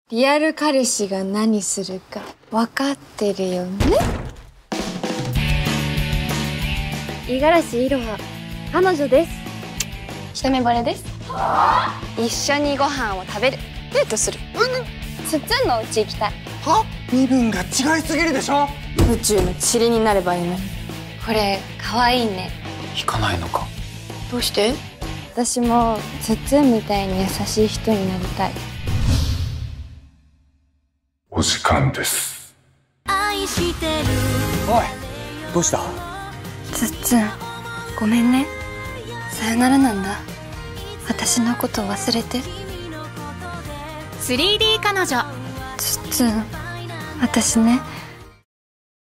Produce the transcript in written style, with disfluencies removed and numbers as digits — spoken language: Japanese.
リアル彼氏が何するか分かってるよね。 五十嵐いろは、彼女です。 一目惚れです。 一緒にご飯を食べる。デートする。つっつんの家行きたい。 は？身分が違いすぎるでしょ。 宇宙の塵になればいいのに。 これ可愛いね。 引かないのか。 どうして？ 私もつっつんみたいに優しい人になりたい。 お時間です。 おい、どうした？ つっつん、ごめんね。さよならなんだ。私のこと忘れて。 3D 彼女。 つっつん、私ね。